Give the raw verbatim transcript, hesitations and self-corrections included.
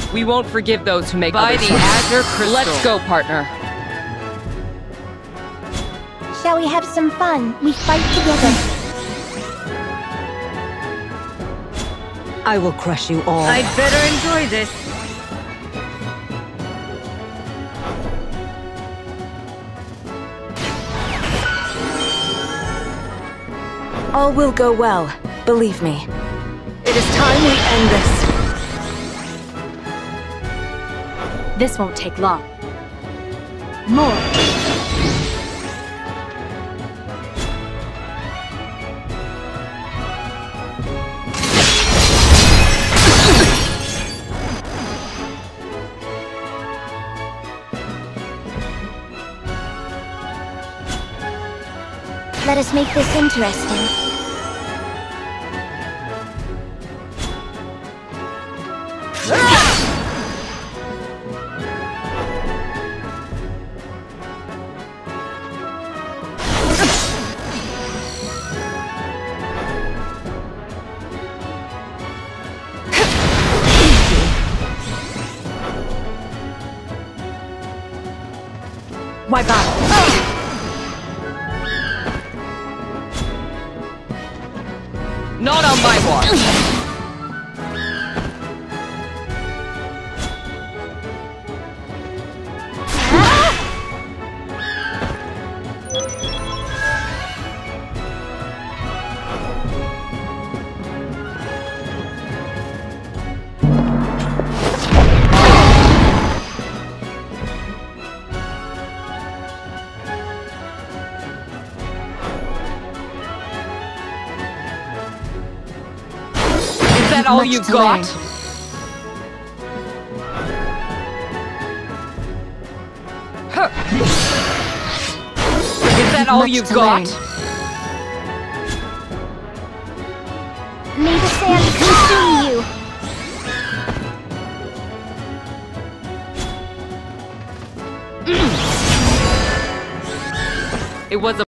We won't forgive those who make By others the suffer. Azure Crystal. Let's go, partner. Shall we have some fun? We fight together. I will crush you all. I'd better enjoy this. All will go well, believe me. It is time we end this. This won't take long. More. Let us make this interesting. Why bother? Not on my watch. Is that all Much you to got? learn. Huh. Is that all Much you to got? learn. May the sand consume you. It was a